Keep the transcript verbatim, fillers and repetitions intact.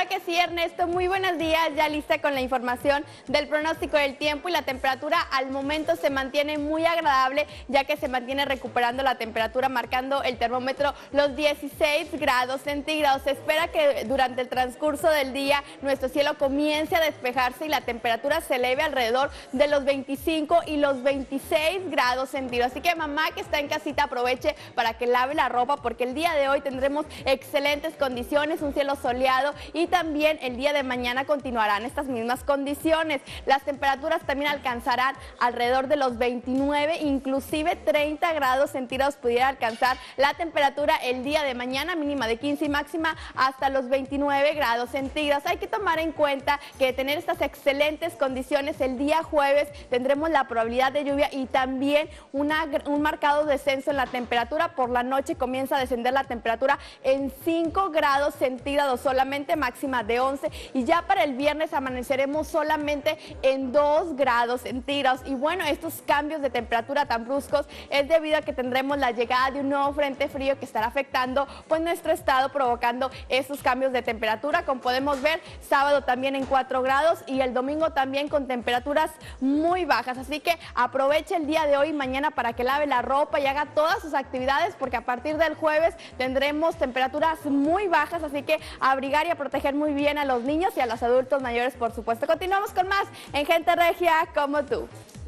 Claro que sí, Ernesto, muy buenos días, ya lista con la información del pronóstico del tiempo y la temperatura al momento se mantiene muy agradable, ya que se mantiene recuperando la temperatura, marcando el termómetro los dieciséis grados centígrados. Se espera que durante el transcurso del día nuestro cielo comience a despejarse y la temperatura se eleve alrededor de los veinticinco y los veintiséis grados centígrados. Así que mamá que está en casita aproveche para que lave la ropa, porque el día de hoy tendremos excelentes condiciones, un cielo soleado, y también el día de mañana continuarán estas mismas condiciones. Las temperaturas también alcanzarán alrededor de los veintinueve, inclusive treinta grados centígrados pudiera alcanzar la temperatura el día de mañana, mínima de quince y máxima hasta los veintinueve grados centígrados. Hay que tomar en cuenta que tener estas excelentes condiciones el día jueves tendremos la probabilidad de lluvia y también una, un marcado descenso en la temperatura. Por la noche comienza a descender la temperatura en cinco grados centígrados solamente, máxima de once, y ya para el viernes amaneceremos solamente en dos grados centígrados. Y bueno, estos cambios de temperatura tan bruscos es debido a que tendremos la llegada de un nuevo frente frío que estará afectando pues nuestro estado, provocando estos cambios de temperatura. Como podemos ver, sábado también en cuatro grados y el domingo también con temperaturas muy bajas, así que aproveche el día de hoy y mañana para que lave la ropa y haga todas sus actividades, porque a partir del jueves tendremos temperaturas muy bajas, así que abrigar y a proteger muy bien a los niños y a los adultos mayores, por supuesto. Continuamos con más en Gente Regia como tú.